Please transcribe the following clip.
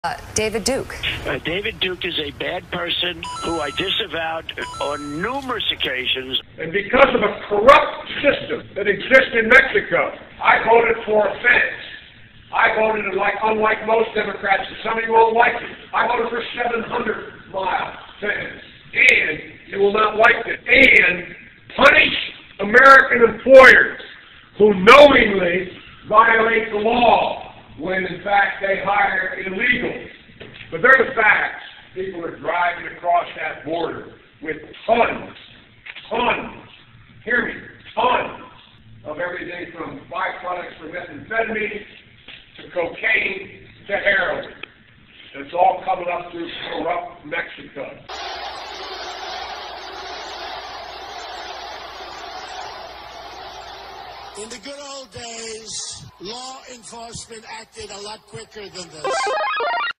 David Duke. David Duke is a bad person who I disavowed on numerous occasions. And because of a corrupt system that exists in Mexico, I voted for a fence. I voted, unlike most Democrats, and some of you won't like it, I voted for 700-mile fence. And you will not like it. And punish American employers who knowingly violate the law when, in fact, they hire illegals. But they're the facts. People are driving across that border with tons, hear me, tons of everything from byproducts from methamphetamine to cocaine to heroin. It's all coming up through corrupt Mexico. In the good old days, law enforcement acted a lot quicker than this.